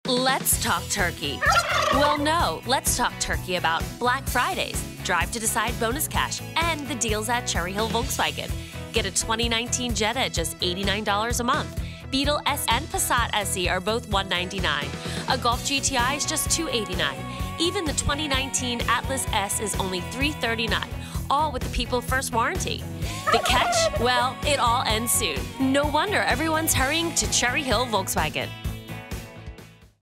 Let's talk turkey. Well, no, let's talk turkey about Black Fridays, Drive to Decide bonus cash, and the deals at Cherry Hill Volkswagen. Get a 2019 Jetta at just $89 a month. Beetle S and Passat SE are both $199. A Golf GTI is just $289. Even the 2019 Atlas S is only $339, all with the People First warranty. The catch? Well, it all ends soon. No wonder everyone's hurrying to Cherry Hill Volkswagen.